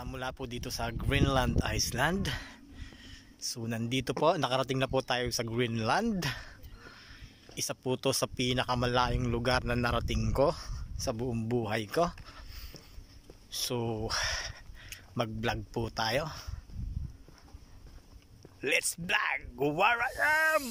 mula po dito sa Greenland, Iceland. So nandito po, nakarating na po tayo sa Greenland. Isa po to sa pinakamalayong lugar na narating ko sa buong buhay ko. So mag-vlog po tayo. Let's vlog where I am!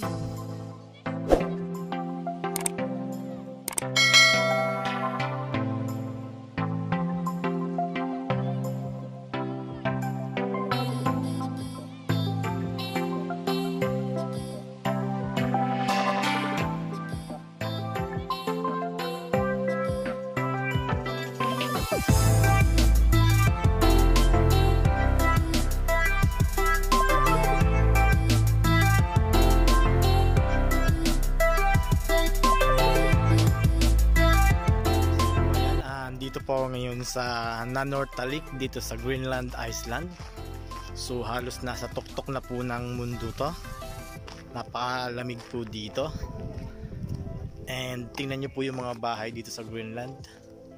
Dito po ngayon sa Nanortalik dito sa Greenland, Iceland. So halos nasa tuktok na po ng mundo to. Napakalamig po dito. And tingnan nyo po yung mga bahay dito sa Greenland.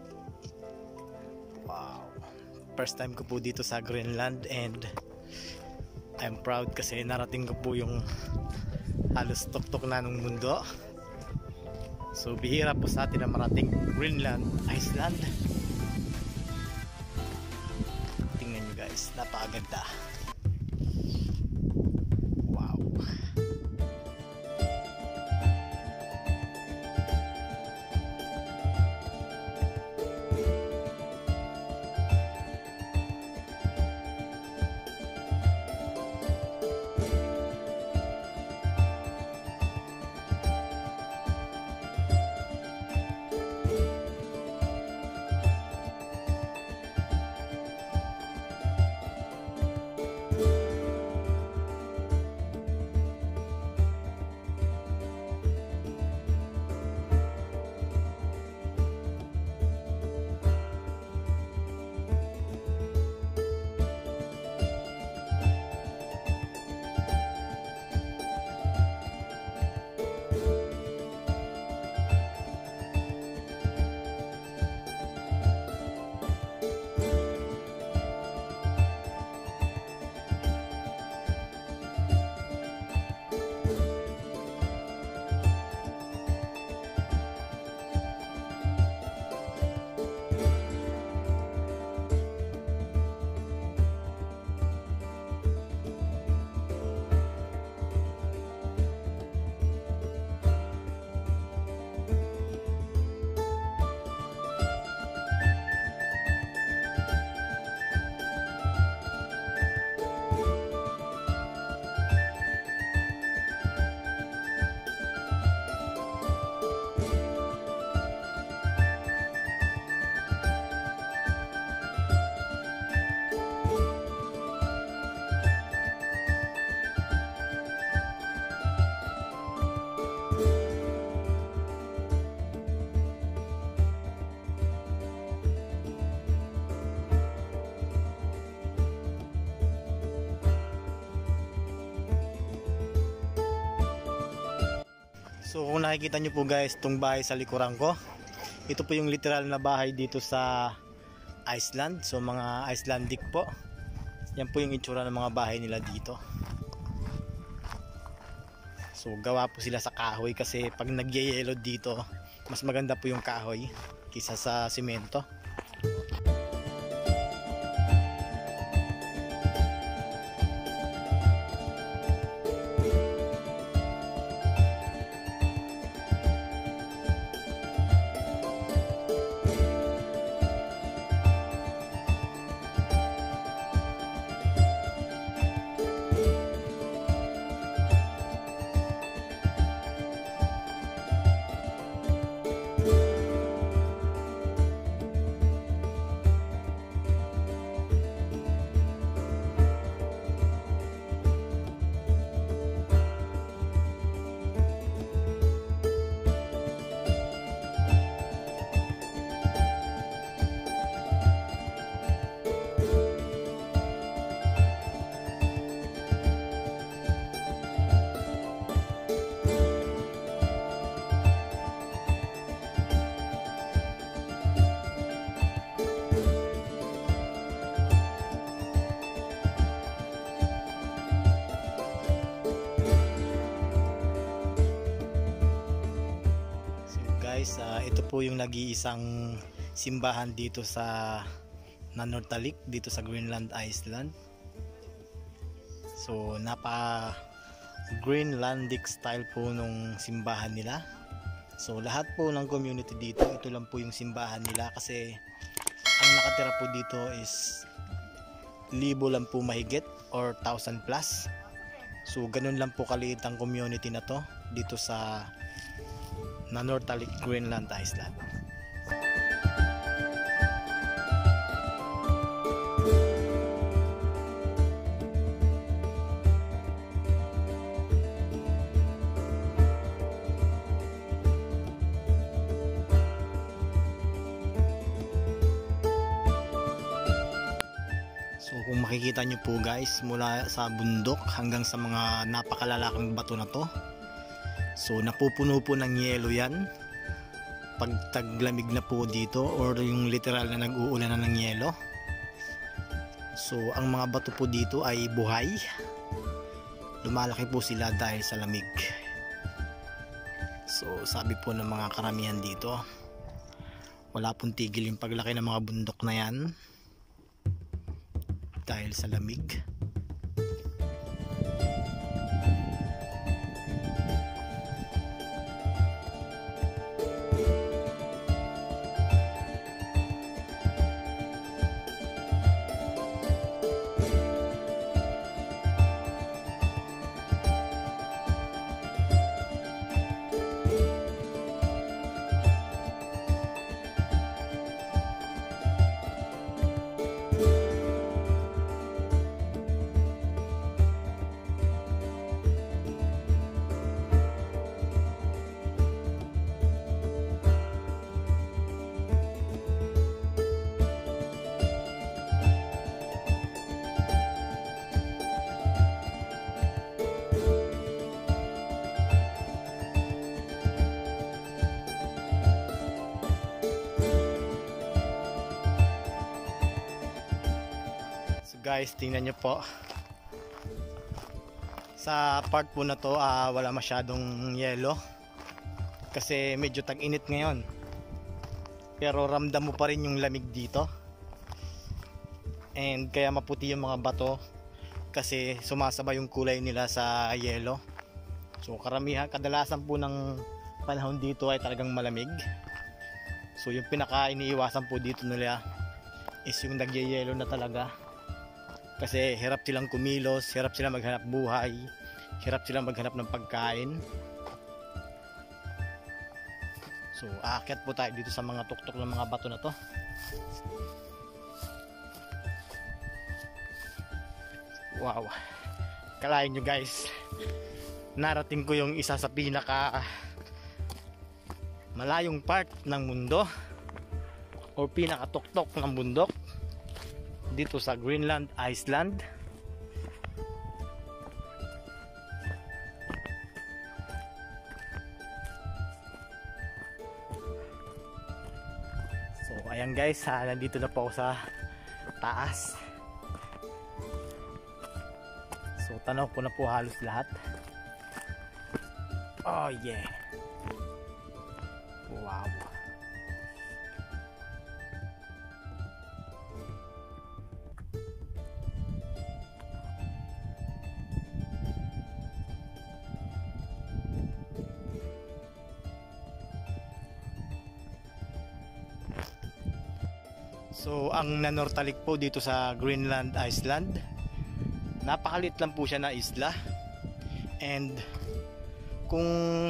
Wow. First time ko po dito sa Greenland and I'm proud kasi narating ko po yung halos tuktok na ng mundo. So bihira po sa atin na marating Greenland, Iceland. Tingnan nyo guys, napakaganda. Wow. So kung nakikita nyo po guys, itong bahay sa likuran ko, ito po yung literal na bahay dito sa Iceland. So mga Icelandic po, yan po yung itsura ng mga bahay nila dito. So gawa po sila sa kahoy kasi pag nagyayelo dito, mas maganda po yung kahoy kaysa sa simento. ito po yung nag-iisang simbahan dito sa Nanortalik, dito sa Greenland, Iceland. So napa Greenlandic style po nung simbahan nila. So lahat po ng community dito, ito lang po yung simbahan nila, kasi ang nakatira po dito is 1,000 lang po mahigit or 1,000 plus. So ganun lang po kaliit ang community na to dito sa Nanortalik, Greenland, Iceland. So kung makikita nyo po guys, mula sa bundok hanggang sa mga napakalalaking bato na to, so napupuno po ng yelo yan pag taglamig na po dito, or yung literal na nag-uulan na ng yelo. So ang mga bato po dito ay buhay, lumalaki po sila dahil sa lamig. So sabi po ng mga karamihan dito, wala pong tigil yung paglaki ng mga bundok na yan dahil sa lamig. Guys, tingnan nyo po, sa part po na to wala masyadong yelo kasi medyo tag-init ngayon, pero ramdam mo pa rin yung lamig dito, and kaya maputi yung mga bato kasi sumasabay yung kulay nila sa yelo. So karamihan, kadalasan po ng panahon dito ay talagang malamig. So yung pinaka iniiwasan po dito nila is yung nagyayelo na talaga, kasi hirap silang kumilos, hirap silang maghanap buhay, hirap silang maghanap ng pagkain. So aakyat po tayo dito sa mga tuktok ng mga bato na to. Wow, kalahin nyo guys, narating ko yung isa sa pinaka malayong part ng mundo o pinaka tuktok ng bundok dito sa Greenland, Iceland. So ayan guys, nandito na po ako sa taas. So tanaw ko na po halos lahat. Oh yeah, wow. So ang Nanortalik po dito sa Greenland, Iceland, napakalit lang po siya na isla, and kung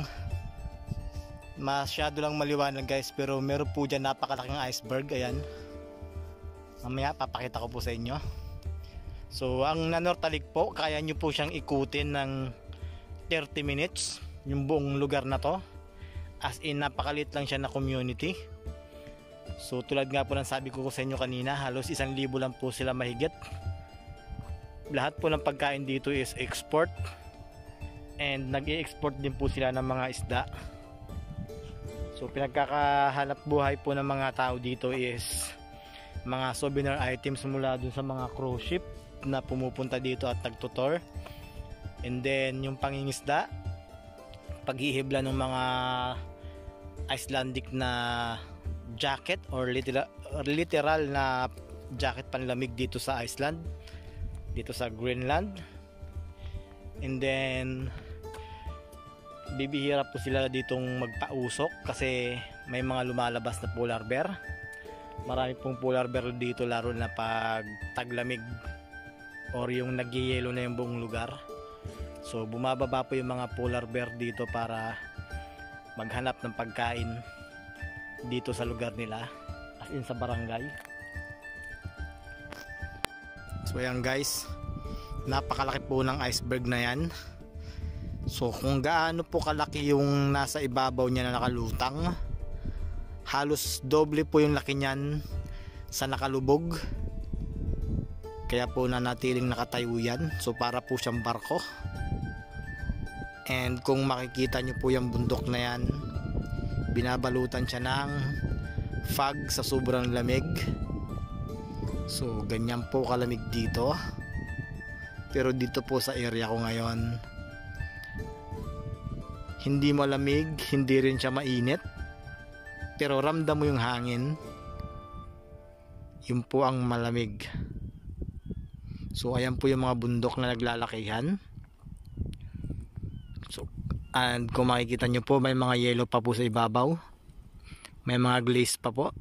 masyado lang maliwanag guys, pero meron po dyan napakalaking iceberg. Ayan, mamaya papakita ko po sa inyo. So ang Nanortalik po, kaya nyo po siyang ikutin ng 30 minutes yung buong lugar na to, as in napakalit lang siya na community. So tulad nga po ng sabi ko sa inyo kanina, halos 1,000 lang po sila mahigit. Lahat po ng pagkain dito is export, and nag-i-export din po sila ng mga isda. So pinagkakahanap buhay po ng mga tao dito is mga souvenir items mula dun sa mga cruise ship na pumupunta dito at nagtutor, and then yung pangingisda, paghihibla ng mga Icelandic na jacket or literal na jacket panlamig dito sa Iceland, dito sa Greenland. And then bibihira po sila ditong magpausok kasi may mga lumalabas na polar bear. Marami pong polar bear dito, lalo na pag taglamig or yung nagyayelo na yung buong lugar. So bumababa po yung mga polar bear dito para maghanap ng pagkain dito sa lugar nila, as in sa barangay. So ayan guys, napakalaki po ng iceberg na yan. So kung gaano po kalaki yung nasa ibabaw niya na nakalutang, halos doble po yung laki niyan sa nakalubog. Kaya po nanatiling nakatayo yan. So para po siyang barko. And kung makikita nyo po yung bundok na yan, binabalutan siya ng fog sa sobrang lamig. So ganyan po kalamig dito. Pero dito po sa area ko ngayon, hindi malamig, hindi rin siya mainit, pero ramdam mo yung hangin. Yun po ang malamig. So ayan po yung mga bundok na naglalakihan. So, and kung makikita nyo po, may mga yellow pa po sa ibabaw, may mga glaze pa po.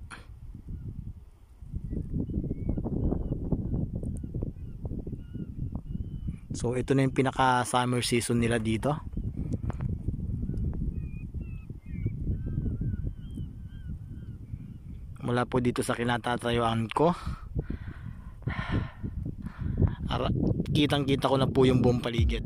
So ito na yung pinaka summer season nila dito. Mula po dito sa kinatatayuan ko, kitang kita ko na po yung buong paligid.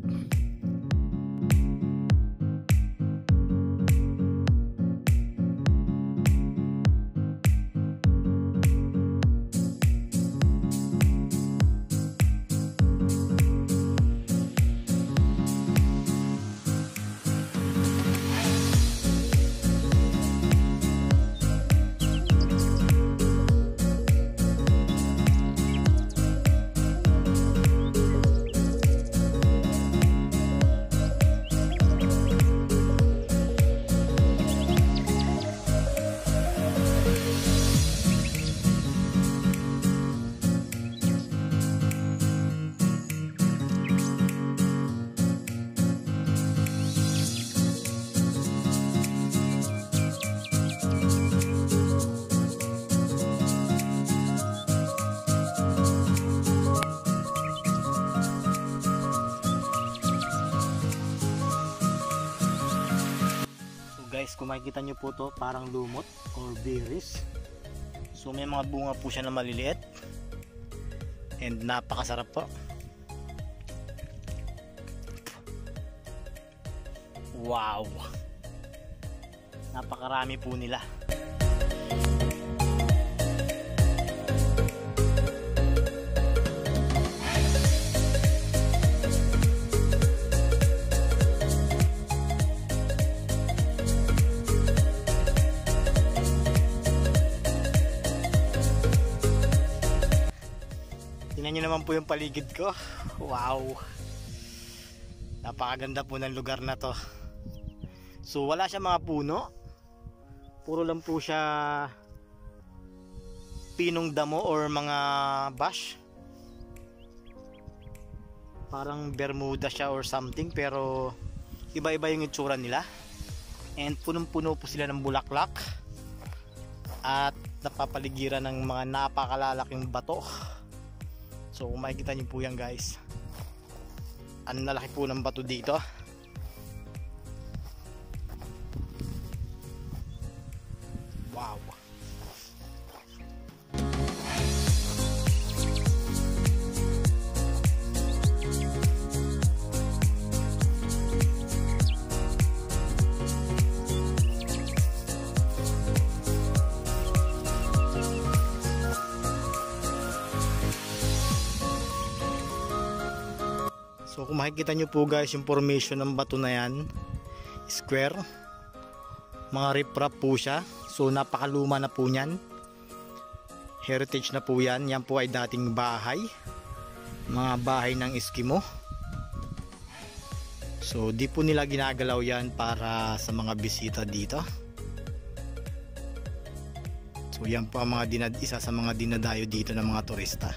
Guys, kung makikita nyo po to, parang lumot or berries. So may mga bunga po siya na maliliit and napakasarap po. Wow, napakarami po nila. Tingnan nyo naman po yung paligid ko. Wow, napakaganda po ng lugar na to. So wala siya mga puno, puro lang po siya pinong damo or mga bush. Parang Bermuda siya or something, pero iba-iba yung itsura nila. And punong-puno po sila ng bulaklak at napapaligiran ng mga napakalalaking bato. So kung makikita niyo po yan guys, ang lalaki po ng bato dito. Wow. So kung makikita nyo po guys yung formation ng bato na yan, square, mga riprap po siya. So napakaluma na po nyan, heritage na po yan. Yan po ay dating bahay, mga bahay ng Eskimo. So di po nila ginagalaw yan para sa mga bisita dito. So yan po ang mga isa sa mga dinadayo dito ng mga turista.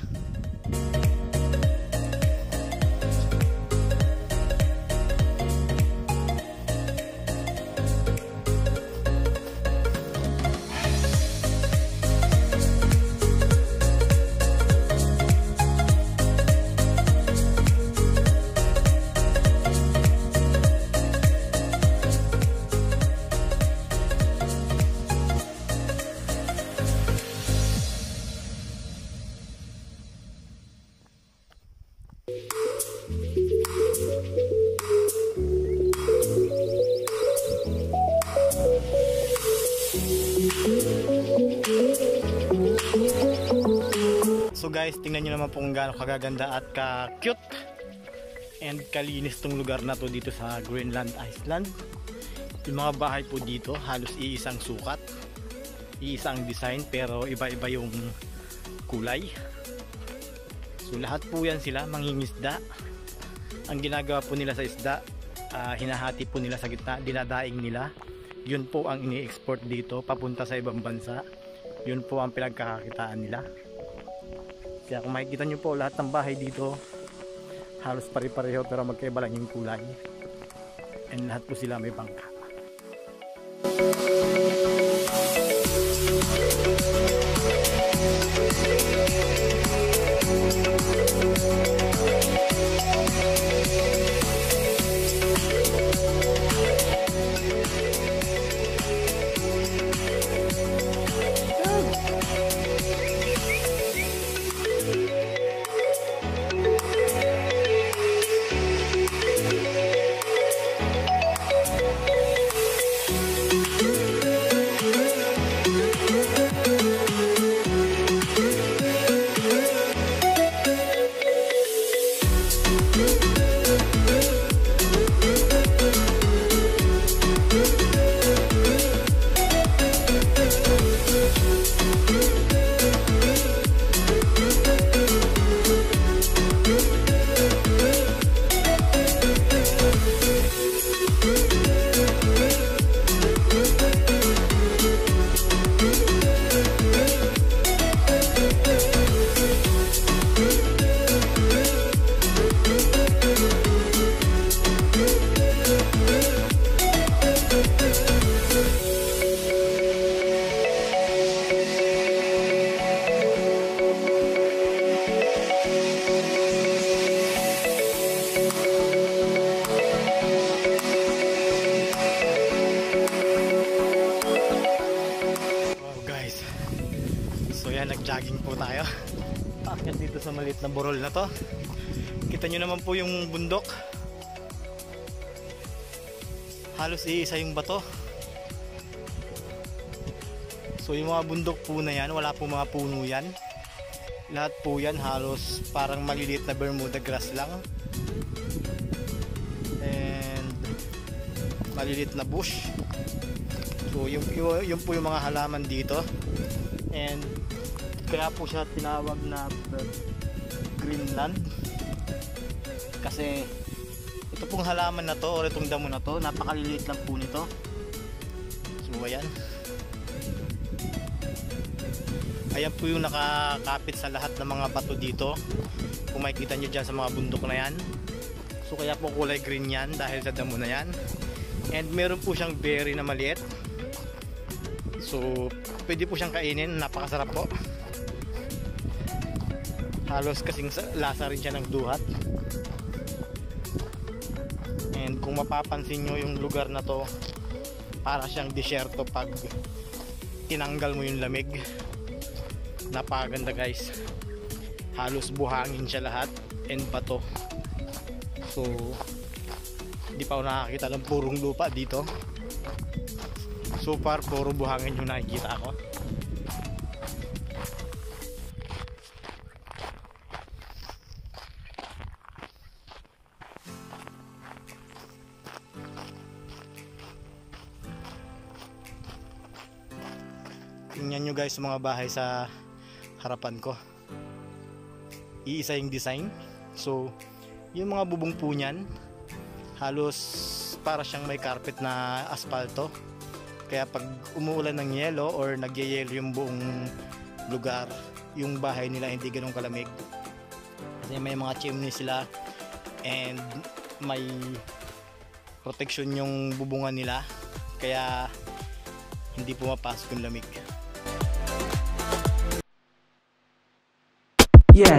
So guys, tingnan nyo naman po kung gaano kagaganda at ka-cute and kalinis tong lugar na to dito sa Greenland Iceland. Yung mga bahay po dito halos iisang sukat, iisang design, pero iba-iba yung kulay. So lahat po yan sila mangingisda. Ang ginagawa po nila sa isda, hinahati po nila sa gitna, dinadaing nila. Yun po ang ini-export dito papunta sa ibang bansa. Yun po ang pinagkakakitaan nila. Kaya kung makikita nyo po, lahat ng bahay dito halos pare-pareho pero magkaiba lang yung kulay. And lahat po sila may bangka. Nag-jogging po tayo. Paakyat dito sa maliit na burol na to. Kita nyo naman po yung bundok. Halos iisa yung bato. So yung mga bundok po na yan, wala po mga puno yan. Lahat po yan halos parang maliliit na Bermuda grass lang. And maliliit na bush. So yung po yung mga halaman dito. And kaya po siya tinawag na Greenland kasi ito pong halaman na to o itong damo na to, napakaliliit lang po nito. So ayan po yung nakakapit sa lahat ng mga bato dito, kung makikita nyo dyan sa mga bundok na yan. So kaya po kulay green yan dahil sa damo na yan. And meron po siyang berry na maliit, so pwede po siyang kainin, napakasarap po. Halos kasing lasa rin siya ng duhat. And kung mapapansin nyo yung lugar na to, para siyang disyerto pag tinanggal mo yung lamig. Napakaganda guys. Halos buhangin siya lahat and bato. So di pa ako nakakita ng purong lupa dito. So far puro buhangin yung nakikita ako. Tingnan nyo guys mga bahay sa harapan ko. Iisa yung design. So yung mga bubong po nyan halos para siyang may carpet na asfalto. Kaya pag umuulan ng yelo or nagyayelo yung buong lugar, yung bahay nila hindi ganun kalamig. Kasi may mga chimney sila and may protection yung bubungan nila. Kaya hindi pumapasok yung lamig. Yeah.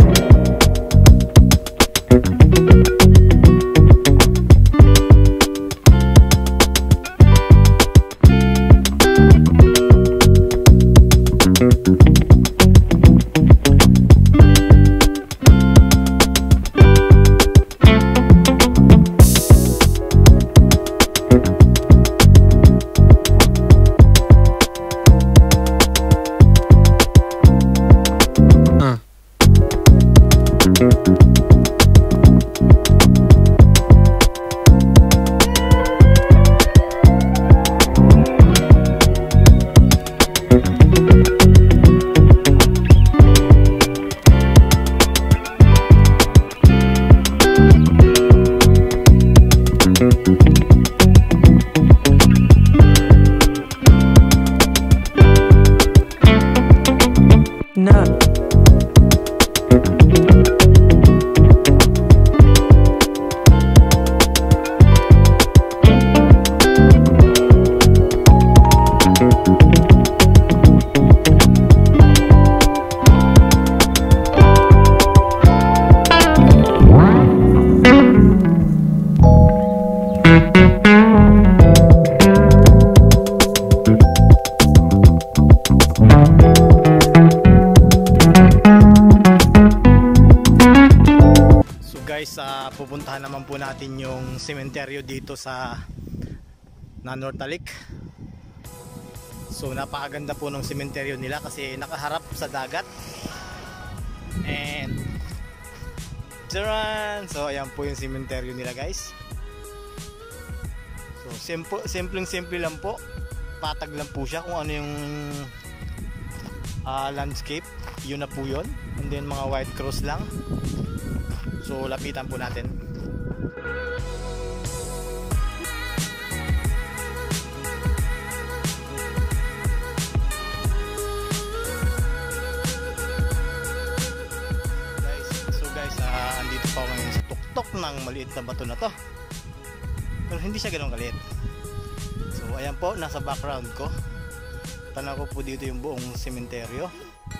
No. Guys, pupuntahan naman po natin yung sementeryo dito sa Nanortalik. So napakaganda po ng sementeryo nila kasi nakaharap sa dagat. And charan! So ayan po yung sementeryo nila, guys. So simple lang po. Patag lang po siya kung ano yung landscape. Yun na po yun. And then mga white cross lang. So lapitan po natin. Guys, andito pa ngayon sa tuktok ng maliit na bato na to. Pero hindi siya ganoon kaliit. So ayan po, nasa background ko. Tanaw ko po dito yung buong sementeryo.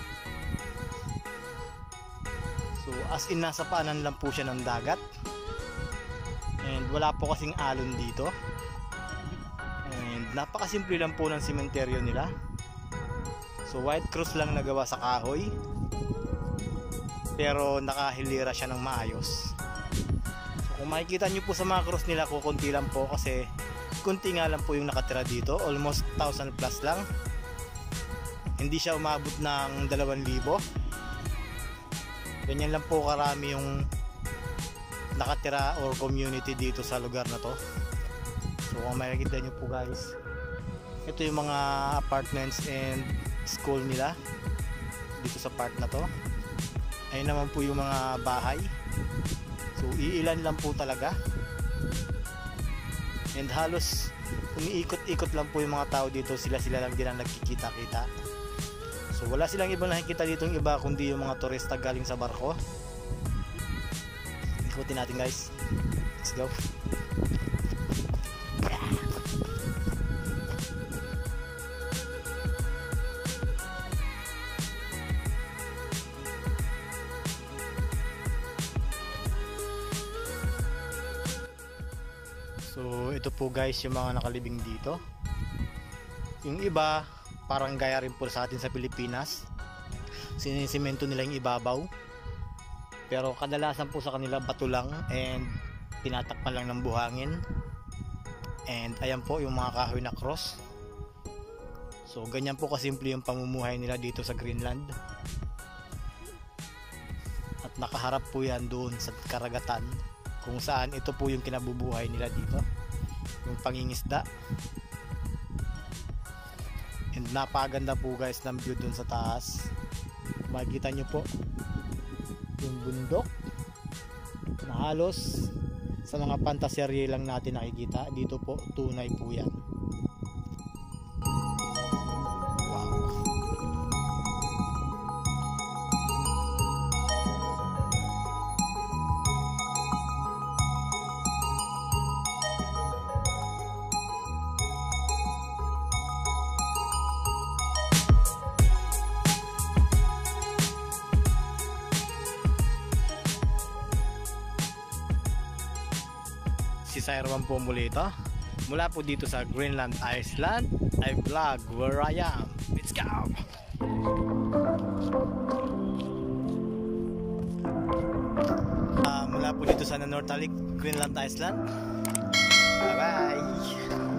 So as in nasa paanan lang po siya ng dagat. And wala po kasing alon dito. And napakasimple lang po ng sementeryo nila. So white cross lang nagawa sa kahoy. Pero nakahilira siya ng maayos. So kung makikita nyo po sa mga cross nila, kukunti lang po kasi kunti nga lang po yung nakatira dito. Almost 1,000 plus lang. Hindi siya umabot ng 2,000. Ganyan lang po karami yung nakatira or community dito sa lugar na to. So kung makikita nyo po, guys, ito yung mga apartments and school nila dito sa part na to. Ayun naman po yung mga bahay. So iilan lang po talaga. And halos umiikot-ikot lang po yung mga tao dito. Sila lang din ang nagkikita-kita. So wala silang ibang nakikita dito yung iba kundi yung mga turista galing sa barko. Ikutin natin, guys. Let's go. So ito po, guys, yung mga nakalibing dito. Yung iba parang gaya rin po sa atin sa Pilipinas, sinisemento nila yung ibabaw, pero kadalasan po sa kanila bato lang and tinatakpan lang ng buhangin. And ayan po yung mga kahoy na cross. So ganyan po kasimple yung pamumuhay nila dito sa Greenland. At nakaharap po yan doon sa karagatan, kung saan ito po yung kinabubuhay nila dito, yung pangingisda. And napaganda po, guys, ng view dun sa taas. Makikita nyo po yung bundok na halos sa mga pantaserye lang natin nakikita. Dito po tunay po yan. Si Cyroman po muli ito. Mula po dito sa Greenland, Iceland. I vlog where I am. Let's go! Mula po dito sa Nanortalik, Greenland, Iceland. Bye bye!